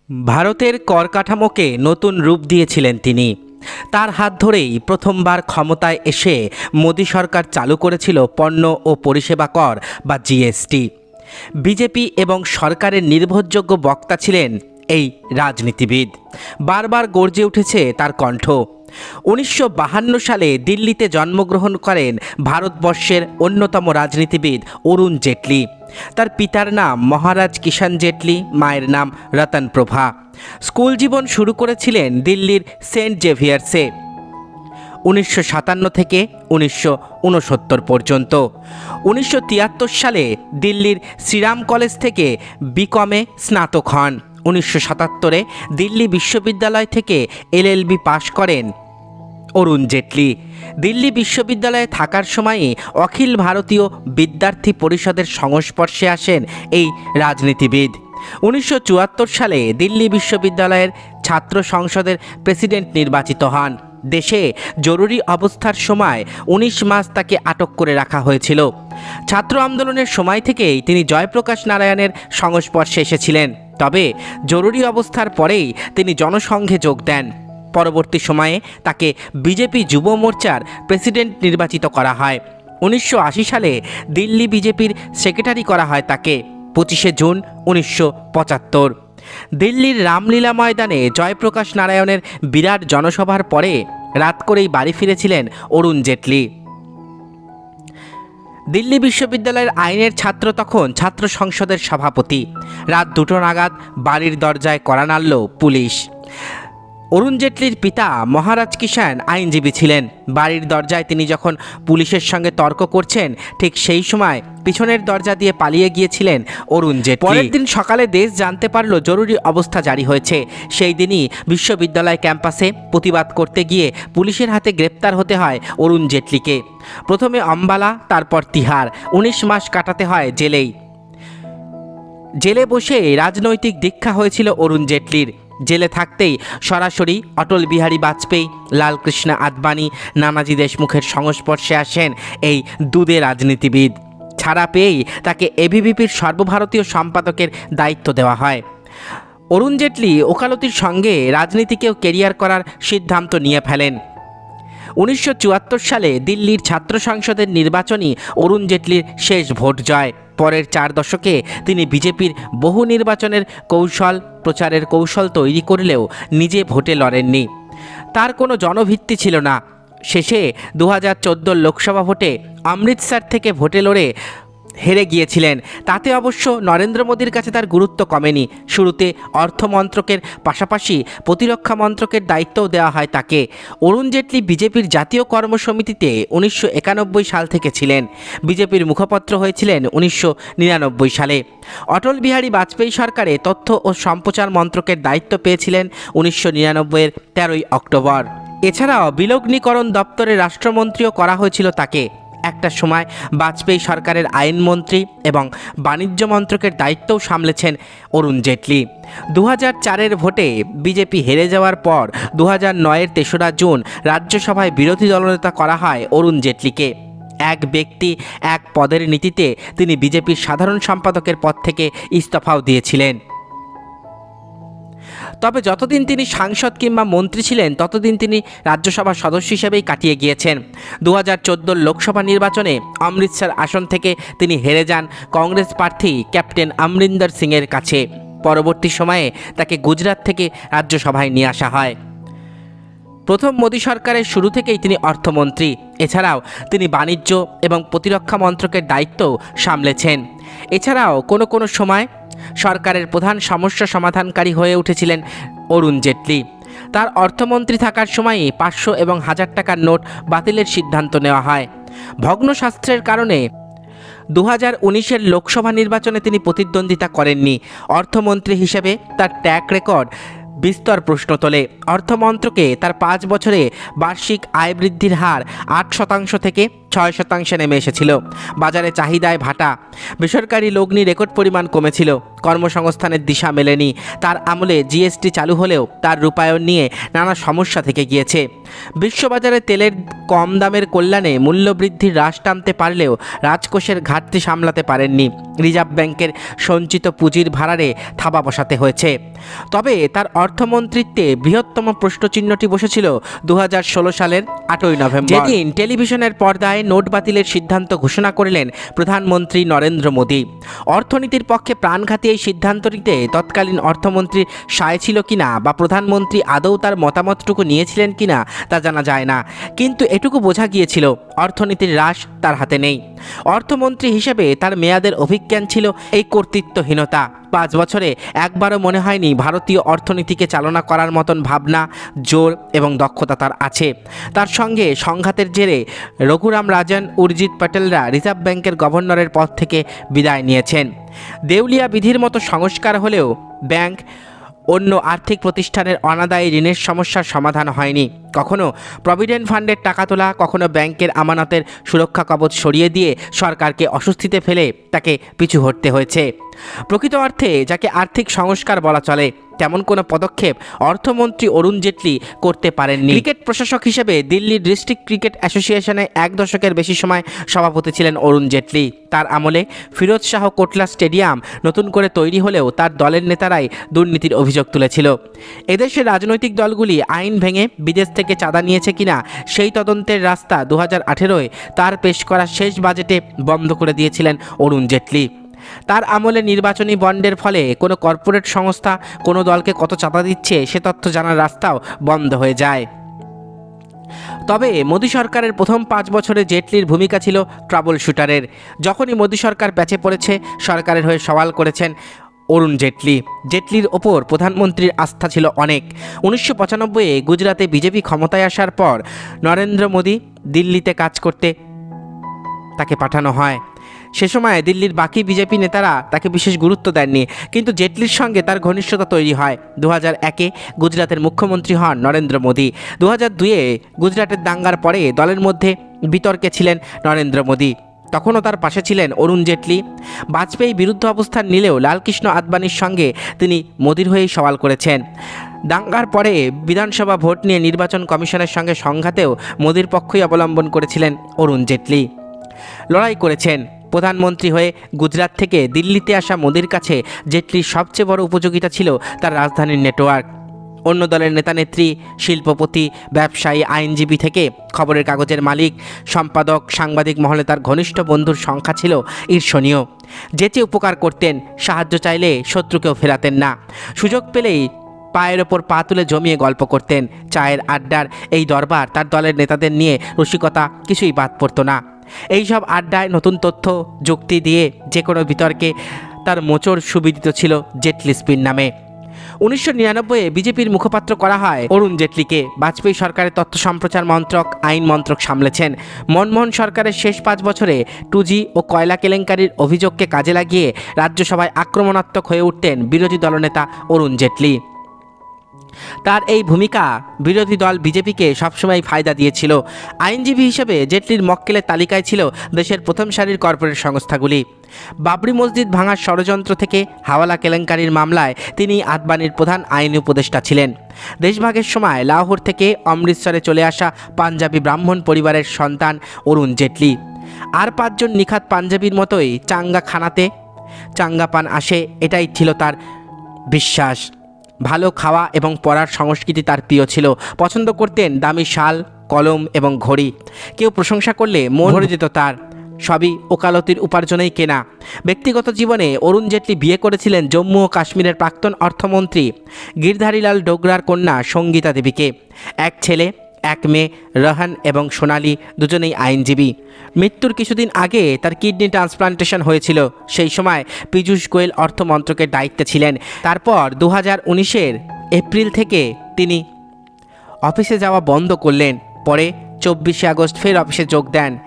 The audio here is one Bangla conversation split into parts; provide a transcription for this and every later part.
ভারতের কর কাঠামোকে নতুন রূপ দিয়েছিলেন তিনি। তার হাত ধরেই প্রথমবার ক্ষমতায় এসে মোদী সরকার চালু করেছিল পণ্য ও পরিষেবা কর বা জিএসটি। বিজেপি এবং সরকারের নির্ভরযোগ্য বক্তা ছিলেন এই রাজনীতিবিদ। বারবার গর্জে উঠেছে তার কণ্ঠ। 1952 সালে দিল্লিতে জন্মগ্রহণ করেন ভারতবর্ষের অন্যতম রাজনীতিবিদ অরুণ জেটলি। তার পিতার নাম মহারাজ কিষাণ জেটলি, মায়ের নাম রতন প্রভা। স্কুল জীবন শুরু করেছিলেন দিল্লির সেন্ট জেভিয়ার্সে 1957 থেকে 1969 পর্যন্ত। 1973 সালে দিল্লির শ্রীরাম কলেজ থেকে বিকমে স্নাতক হন। 1977-এ দিল্লি বিশ্ববিদ্যালয় থেকে এলএলবি পাশ করেন অরুণ জেটলি। দিল্লি বিশ্ববিদ্যালয়ে থাকার সময়ই অখিল ভারতীয় বিদ্যার্থী পরিষদের সংস্পর্শে আসেন এই রাজনীতিবিদ। 1974 সালে দিল্লি বিশ্ববিদ্যালয়ের ছাত্র সংসদের প্রেসিডেন্ট নির্বাচিত হন। দেশে জরুরি অবস্থার সময় 19 মাস তাকে আটক করে রাখা হয়েছিল। ছাত্র আন্দোলনের সময় থেকেই তিনি জয়প্রকাশ নারায়ণের সংস্পর্শে এসেছিলেন। তবে জরুরি অবস্থার পরেই তিনি জনসংঘে যোগ দেন। পরবর্তী সময়ে তাকে বিজেপি যুব মোর্চার প্রেসিডেন্ট নির্বাচিত করা হয়। 1980 সালে দিল্লি বিজেপির সেক্রেটারি করা হয় তাকে। 25শে জুন 1975 দিল্লির রামলীলা ময়দানে জয়প্রকাশ নারায়ণের বিরাট জনসভার পরে রাত করেই বাড়ি ফিরেছিলেন অরুণ জেটলি। দিল্লি বিশ্ববিদ্যালয়ের আইনের ছাত্র তখন ছাত্র সংসদের সভাপতি। রাত 2টো নাগাদ বাড়ির দরজায় কড়া নাড়ল পুলিশ। অরুণ জেটলির পিতা মহারাজ কিষাণ আইনজীবী ছিলেন। বাড়ির দরজায় তিনি যখন পুলিশের সঙ্গে তর্ক করছেন, ঠিক সেই সময় পিছনের দরজা দিয়ে পালিয়ে গিয়েছিলেন অরুণ জেটলি। পরের দিন সকালে দেশ জানতে পারল জরুরি অবস্থা জারি হয়েছে। সেই দিনই বিশ্ববিদ্যালয় ক্যাম্পাসে প্রতিবাদ করতে গিয়ে পুলিশের হাতে গ্রেপ্তার হতে হয় অরুণ জেটলিকে। প্রথমে অম্বালা, তারপর তিহার। 19 মাস কাটাতে হয় জেলেই। জেলে বসে রাজনৈতিক দীক্ষা হয়েছিল অরুণ জেটলির। জেলে থাকতেই সরাসরি অটল বিহারী বাজপেয়ী, লালকৃষ্ণ আদবানি, নানাজি দেশমুখের সংস্পর্শে আসেন এই দুদে রাজনীতিবিদ। ছাড়া পেয়েই তাকে এবিভিপির সর্বভারতীয় সম্পাদকের দায়িত্ব দেওয়া হয়। অরুণ জেটলি ওকালতির সঙ্গে রাজনীতিকেও কেরিয়ার করার সিদ্ধান্ত নিয়ে ফেলেন। 1974 সালে দিল্লির ছাত্র সংসদের নির্বাচনই অরুণ জেটলির শেষ ভোট জয়। পরের 4 দশকে তিনি বিজেপির বহু নির্বাচনের প্রচারের কৌশল তৈরি করলেও নিজে ভোটে লড়েননি। তার কোনো জনভিত্তি ছিল না। শেষে 2014 লোকসভা ভোটে অমৃতসর থেকে ভোটে লড়ে হেরে গিয়েছিলেন। তাতে অবশ্য নরেন্দ্র মোদীর কাছে তার গুরুত্ব কমেনি। শুরুতে অর্থমন্ত্রকের পাশাপাশি প্রতিরক্ষা মন্ত্রকের দায়িত্বও দেওয়া হয় তাকে। অরুণ জেটলি বিজেপির জাতীয় কর্মসমিতিতে 1991 সাল থেকে ছিলেন। বিজেপির মুখপাত্র হয়েছিলেন 1999 সালে। অটল বিহারী বাজপেয়ী সরকারে তথ্য ও সম্প্রচার মন্ত্রকের দায়িত্ব পেয়েছিলেন 1999-এর 13ই অক্টোবর। এছাড়াও বিলগ্নীকরণ দপ্তরের রাষ্ট্রমন্ত্রীও করা হয়েছিল তাকে। একটা সময় বাজপেয়ী সরকারের আইনমন্ত্রী এবং বাণিজ্য মন্ত্রকের দায়িত্বও সামলেছেন অরুণ জেটলি। 2004-এর ভোটে বিজেপি হেরে যাওয়ার পর 2009-এর 3রা জুন রাজ্যসভায় বিরোধী দলনেতা করা হয় অরুণ জেটলিকে। এক ব্যক্তি এক পদের নীতিতে তিনি বিজেপির সাধারণ সম্পাদকের পদ থেকে ইস্তফাও দিয়েছিলেন। তবে যতদিন তিনি সাংসদ কিংবা মন্ত্রী ছিলেন ততদিন তিনি রাজ্যসভার সদস্য হিসেবেই কাটিয়ে গিয়েছেন। 2014 লোকসভা নির্বাচনে অমৃতসর আসন থেকে তিনি হেরে যান কংগ্রেস প্রার্থী ক্যাপ্টেন অমরিন্দর সিংয়ের কাছে। পরবর্তী সময়ে তাকে গুজরাট থেকে রাজ্যসভায় নিয়ে আসা হয়। প্রথম মোদী সরকারের শুরু থেকেই তিনি অর্থমন্ত্রী। এছাড়াও তিনি বাণিজ্য এবং প্রতিরক্ষা মন্ত্রকের দায়িত্বও সামলেছেন। এছাড়াও কোনো সময় সরকারের প্রধান সমস্যা সমাধানকারী হয়ে উঠেছিলেন অরুণ জেটলি। তার অর্থমন্ত্রী থাকার সময়ই 500 এবং 1000 টাকার নোট বাতিলের সিদ্ধান্ত নেওয়া হয়। ভগ্নস্বাস্থ্যের কারণে 2019-এর লোকসভা নির্বাচনে তিনি প্রতিদ্বন্দ্বিতা করেননি। অর্থমন্ত্রী হিসেবে তার ট্র্যাক রেকর্ড বিস্তর প্রশ্ন তোলে। অর্থমন্ত্রকে তার 5 বছরে বার্ষিক আয় বৃদ্ধির হার 8% থেকে 6% নেমে এসেছিল। বাজারে চাহিদায় ভাটা, বেসরকারি লগ্নি রেকর্ড পরিমাণ কমেছিল, কর্মসংস্থানের দিশা মেলেনি। তার আমলে জিএসটি চালু হলেও তার রূপায়ণ নিয়ে নানা সমস্যা থেকে গিয়েছে। বিশ্ববাজারে তেলের কম দামের কল্যাণে মূল্যবৃদ্ধির হ্রাস টানতে পারলেও রাজকোষের ঘাটতি সামলাতে পারেননি। রিজার্ভ ব্যাংকের সঞ্চিত পুঁজির ভাড়ারে থাবা বসাতে হয়েছে। তবে তার অর্থমন্ত্রিত্বে বৃহত্তম প্রশ্নচিহ্নটি বসেছিল 2016 সালের 8ই নভেম্বর, যেদিন টেলিভিশনের পর্দায় নোট বাতিলের সিদ্ধান্ত ঘোষণা করলেন প্রধানমন্ত্রী নরেন্দ্র মোদী। অর্থনীতির পক্ষে প্রাণঘাতী এই সিদ্ধান্তটিতে তৎকালীন অর্থমন্ত্রীর সায় ছিল কিনা বা প্রধানমন্ত্রী আদৌ তার মতামতটুকু নিয়েছিলেন কিনা তা জানা যায় না, কিন্তু এটুকু বোঝা গিয়েছিল অর্থনীতির হ্রাস তার হাতে নেই। অর্থমন্ত্রী হিসেবে তার মেয়াদের অভিজ্ঞান ছিল এই কর্তৃত্বহীনতা। 5 বছরে একবারও মনে হয়নি ভারতীয় অর্থনীতিকে চালনা করার মতন ভাবনা, জোর এবং দক্ষতা তার আছে। তার সঙ্গে সংঘাতের জেরে রঘুরাম রাজন, উর্জিত পটেলরা রিজার্ভ ব্যাংকের গভর্নরের পদ থেকে বিদায় নিয়েছেন। দেউলিয়া বিধির মতো সংস্কার হলেও ব্যাংক অন্য আর্থিক প্রতিষ্ঠানের অনাদায়ী ঋণের সমস্যার সমাধান হয়নি। কখনো প্রভিডেন্ট ফান্ডের টাকা তোলা, কখনো ব্যাংকের আমানতের সুরক্ষা কবচ সরিয়ে দিয়ে সরকারকে অস্বস্তিতে ফেলে তাকে পিছু হটতে হয়েছে। প্রকৃত অর্থে যাকে আর্থিক সংস্কার বলা চলে তেমন কোনো পদক্ষেপ অর্থমন্ত্রী অরুণ জেটলি করতে পারেননি। ক্রিকেট প্রশাসক হিসেবে দিল্লি ডিস্ট্রিক্ট ক্রিকেট অ্যাসোসিয়েশনে 1 দশকের বেশি সময় সভাপতি ছিলেন অরুণ জেটলি। তার আমলে ফিরোজ শাহ কোটলা স্টেডিয়াম নতুন করে তৈরি হলেও তার দলের নেতারাই দুর্নীতির অভিযোগ তুলেছিল। এদেশের রাজনৈতিক দলগুলি আইন ভেঙে বিদেশ থেকে চাঁদা নিয়েছে কিনা সেই তদন্তের রাস্তা 2018-এ তার পেশ করা শেষ বাজেটে বন্ধ করে দিয়েছিলেন অরুণ জেটলি। তার আমলে নির্বাচনী বন্ডের ফলে কোনো কর্পোরেট সংস্থা কোনো দলকে কত চাঁদা দিচ্ছে সে তথ্য জানার রাস্তাও বন্ধ হয়ে যায়। তবে মোদী সরকারের প্রথম 5 বছরে জেটলির ভূমিকা ছিল ট্রাবল শুটারের। যখনই মোদী সরকার প্যাচে পড়েছে সরকারের হয়ে সওয়াল করেছেন অরুণ জেটলি। জেটলির ওপর প্রধানমন্ত্রীর আস্থা ছিল অনেক। 1995-এ গুজরাতে বিজেপি ক্ষমতায় আসার পর নরেন্দ্র মোদী দিল্লিতে কাজ করতে তাকে পাঠানো হয়। সে সময় দিল্লির বাকি বিজেপি নেতারা তাকে বিশেষ গুরুত্ব দেননি, কিন্তু জেটলির সঙ্গে তার ঘনিষ্ঠতা তৈরি হয়। 2001-এ গুজরাতের মুখ্যমন্ত্রী হন নরেন্দ্র মোদী। 2002-এ গুজরাটের দাঙ্গার পরে দলের মধ্যে বিতর্কে ছিলেন নরেন্দ্র মোদী। তখনও তার পাশে ছিলেন অরুণ জেটলি। বাজপেয়ী বিরুদ্ধ অবস্থান নিলেও লালকৃষ্ণ আদবানির সঙ্গে তিনি মোদীর হয়েই সওয়াল করেছেন। দাঙ্গার পরে বিধানসভা ভোট নিয়ে নির্বাচন কমিশনের সঙ্গে সংঘাতেও মোদীর পক্ষই অবলম্বন করেছিলেন অরুণ জেটলি। লড়াই করেছেন। প্রধানমন্ত্রী হয়ে গুজরাট থেকে দিল্লিতে আসা মোদীর কাছে জেটলির সবচেয়ে বড় উপযোগিতা ছিল তার রাজধানীর নেটওয়ার্ক। অন্য দলের নেতানেত্রী, শিল্পপতি, ব্যবসায়ী, আইনজীবী থেকে খবরের কাগজের মালিক, সম্পাদক, সাংবাদিক মহলে তার ঘনিষ্ঠ বন্ধুর সংখ্যা ছিল ঈর্ষণীয়। যেচে উপকার করতেন, সাহায্য চাইলে শত্রুকেও ফেরাতেন না। সুযোগ পেলেই পায়ের ওপর পা তুলে জমিয়ে গল্প করতেন। চায়ের আড্ডার এই দরবার তার দলের নেতাদের নিয়ে রসিকতা কিছুই বাদ পড়তো না। এইসব আড্ডায় নতুন তথ্য যুক্তি দিয়ে যে কোনো বিতর্কে তার মোচড় সুবিদিত ছিল জেটলি স্পিন নামে। 1999-এ বিজেপির মুখপাত্র করা হয় অরুণ জেটলিকে। বাজপেয়ী সরকারের তথ্য সম্প্রচার মন্ত্রক, আইন মন্ত্রক সামলেছেন। মনমোহন সরকারের শেষ 5 বছরে 2G ও কয়লা কেলেঙ্কারির অভিযোগকে কাজে লাগিয়ে রাজ্যসভায় আক্রমণাত্মক হয়ে উঠতেন বিরোধী দলনেতা অরুণ জেটলি। তার এই ভূমিকা বিরোধী দল বিজেপিকে সবসময় ফায়দা দিয়েছিল। আইনজীবী হিসেবে জেটলির মক্কেলের তালিকায় ছিল দেশের প্রথম সারির কর্পোরেট সংস্থাগুলি। বাবরি মসজিদ ভাঙার ষড়যন্ত্র থেকে হাওয়ালা কেলেঙ্কারির মামলায় তিনি আদবানির প্রধান আইনি উপদেষ্টা ছিলেন। দেশভাগের সময় লাহোর থেকে অমৃতসরে চলে আসা পাঞ্জাবি ব্রাহ্মণ পরিবারের সন্তান অরুণ জেটলি। আর 5 জন নিখাত পাঞ্জাবির মতোই চাঙ্গা খানাতে চাঙ্গা পান আসে, এটাই ছিল তার বিশ্বাস। ভালো খাওয়া এবং পড়ার সংস্কৃতি তার প্রিয় ছিল। পছন্দ করতেন দামি শাল, কলম এবং ঘড়ি। কেউ প্রশংসা করলে মন ভরে যেত তার। সবই ওকালতির উপার্জনেই কেনা। ব্যক্তিগত জীবনে অরুণ জেটলি বিয়ে করেছিলেন জম্মু ও কাশ্মীরের প্রাক্তন অর্থমন্ত্রী গিরধারীলাল ডোগরার কন্যা সঙ্গীতা দেবীকে। 1 ছেলে 1 মেয়ে, রহান এবং সোনালি, দুজনেই আইনজীবী। মৃত্যুর কিছুদিন আগে তার কিডনি ট্রান্সপ্লান্টেশন হয়েছিল। সেই সময় পীযূষ গোয়েল অর্থমন্ত্রকের দায়িত্বে ছিলেন। তারপর 2019-এর এপ্রিল থেকে তিনি অফিসে যাওয়া বন্ধ করলেন। পরে 24শে আগস্ট ফের অফিসে যোগ দেন।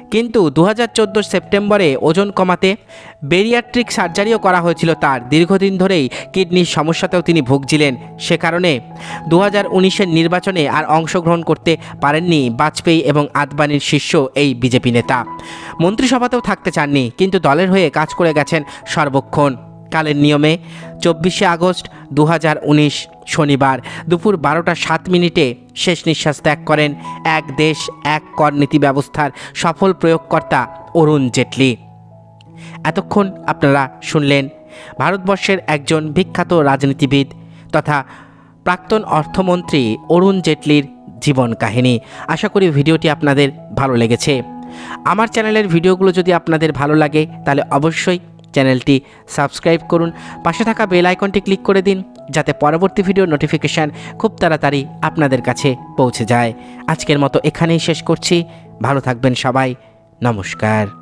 কিন্তু 2014 সেপ্টেম্বরে ওজন কমাতে বেরিয়াট্রিক সার্জারিও করা হয়েছিল তার। দীর্ঘদিন ধরেই কিডনির সমস্যাতেও তিনি ভুগছিলেন। সে কারণে 2019-এর নির্বাচনে আর অংশগ্রহণ করতে পারেননি বাজপেয়ী এবং আদবানির শিষ্য এই বিজেপি নেতা। মন্ত্রিসভাতেও থাকতে চাননি, কিন্তু দলের হয়ে কাজ করে গেছেন সর্বক্ষণ। কালের নিয়মে 24শে আগস্ট 2019 শনিবার দুপুর 12:07 শেষ নিঃশ্বাস ত্যাগ করেন এক দেশ এক কর নীতি ব্যবস্থার সফল প্রয়োগকর্তা অরুণ জেটলি। এতক্ষণ আপনারা শুনলেন ভারতবর্ষের একজন বিখ্যাত রাজনীতিবিদ তথা প্রাক্তন অর্থমন্ত্রী অরুণ জেটলির জীবন কাহিনী। আশা করি ভিডিওটি আপনাদের ভালো লেগেছে। আমার চ্যানেলের ভিডিওগুলো যদি আপনাদের ভালো লাগে তাহলে অবশ্যই চ্যানেলটি সাবস্ক্রাইব করুন, পাশে থাকা বেল আইকনটি ক্লিক করে দিন যাতে পরবর্তী ভিডিও নোটিফিকেশান খুব তাড়াতাড়ি আপনাদের কাছে পৌঁছে যায়। আজকের মতো এখানেই শেষ করছি। ভালো থাকবেন সবাই। নমস্কার।